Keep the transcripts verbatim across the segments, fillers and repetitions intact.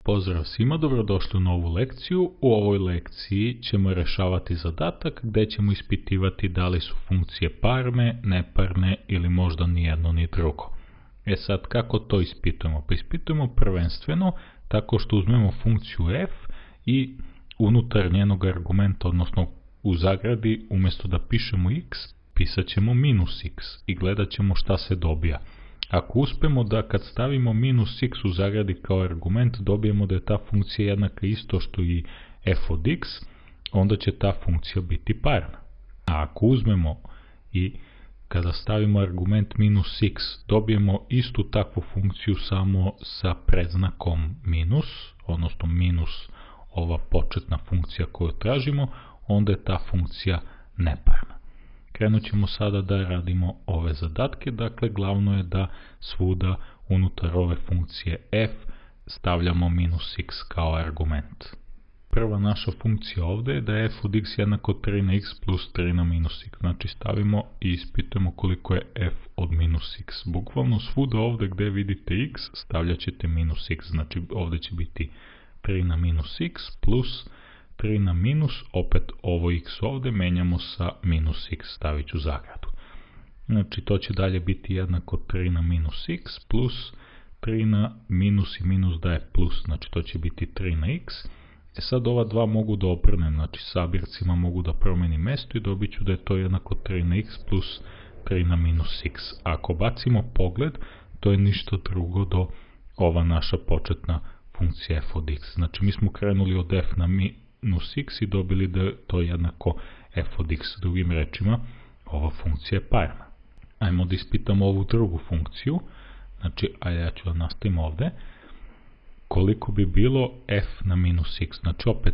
Pozdrav svima, dobrodošli u novu lekciju. U ovoj lekciji ćemo rešavati zadatak gdje ćemo ispitivati da li su funkcije parne, neparne ili možda ni jedno ni drugo. E sad, kako to ispitujemo? Pa ispitujemo prvenstveno tako što uzmemo funkciju f i unutar njenog argumenta, odnosno u zagradi, umjesto da pišemo x, pisat ćemo minus x i gledat ćemo šta se dobija. Ako uspemo da kad stavimo minus x u zagradi kao argument dobijemo da je ta funkcija jednaka isto što i f od x, onda će ta funkcija biti parna. A ako uzmemo i kada stavimo argument minus x dobijemo istu takvu funkciju samo sa predznakom minus, odnosno minus ova početna funkcija koju tražimo, onda je ta funkcija neparna. Krenut ćemo sada da radimo ove zadatke, dakle glavno je da svuda unutar ove funkcije f stavljamo minus x kao argument. Prva naša funkcija ovdje je da je f od x jednako tri na x plus tri na minus x, znači stavimo i ispitujemo koliko je f od minus x. Bukvalno svuda ovdje gdje vidite x stavljat ćete minus x, znači ovdje će biti tri na minus x plus tri na minus, opet ovo x ovdje menjamo sa minus x, stavit ću zagradu. Znači to će dalje biti jednako tri na minus x plus tri na minus i minus daje plus, znači to će biti tri na x. E sad ova dva mogu da obrnem, znači sabircima mogu da promenim mjesto i dobit ću da je to jednako tri na x plus tri na minus x. A ako bacimo pogled, to je ništa drugo do ova naša početna funkcija f od x. Znači mi smo krenuli od f na mi minus x i dobili da je to jednako f od x. Drugim rečima, ova funkcija je parna. Ajmo da ispitamo ovu drugu funkciju. Znači, a ja ću da nastavim ovdje. Koliko bi bilo f na minus x? Znači, opet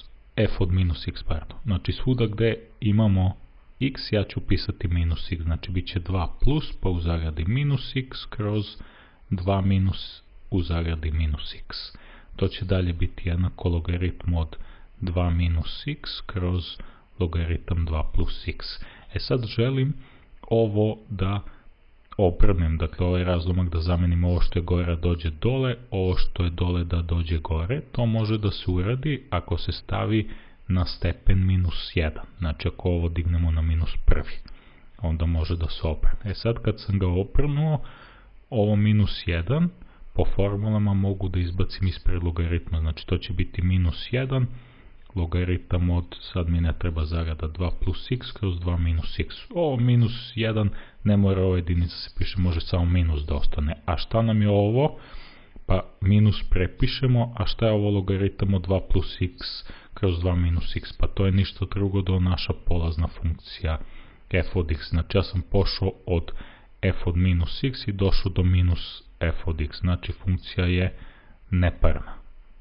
f od minus x, pardon. Znači, svuda gdje imamo x, ja ću pisati minus x. Znači, bit će dva plus, pa u zagradi minus x kroz dva minus u zagradi minus x. To će dalje biti jednako logaritm od dva minus x kroz logaritam dva plus x. E sad želim ovo da obrnem, dakle ovaj razlomak da zamenim ovo što je gore dođe dole, ovo što je dole da dođe gore. To može da se uradi ako se stavi na stepen minus jedan. Znači ako ovo dignemo na minus prvi, onda može da se obrne. E sad kad sam ga obrnuo, ovo minus jedan, po formulama mogu da izbacim ispred logaritma, znači to će biti minus jedan, logaritam od, sad mi ne treba zagrada, dva plus x kroz dva minus x. Ovo minus jedan, ne mora ova jedinica se piše, može samo minus da ostane. A šta nam je ovo? Pa minus prepišemo, a šta je ovo logaritam od dva plus x kroz dva minus x? Pa to je ništa drugo do naša polazna funkcija f od x. Znači ja sam pošao od f od minus x i došao do minus f od x, znači funkcija je neparna.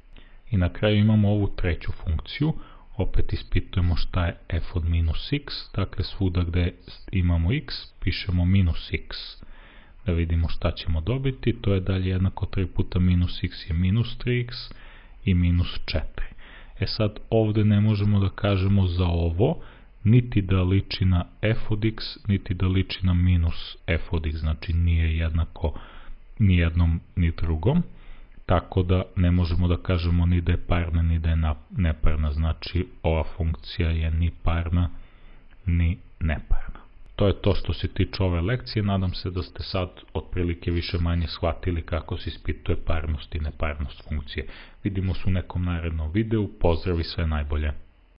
I na kraju imamo ovu treću funkciju, opet ispitujemo šta je f od minus x, dakle svuda gdje imamo x, pišemo minus x. Da vidimo šta ćemo dobiti, to je dalje jednako tri puta minus x je minus tri x i minus četiri. E sad ovdje ne možemo da kažemo za ovo, niti da liči na f od x, niti da liči na minus f od x, znači nije jednako ni jednom ni drugom. Tako da ne možemo da kažemo ni da je parna ni da je neparna, znači ova funkcija je ni parna ni neparna. To je to što se tiče ove lekcije, nadam se da ste sad otprilike više manje shvatili kako se ispituje parnost i neparnost funkcije. Vidimo se u nekom narednom videu, pozdrav i sve najbolje.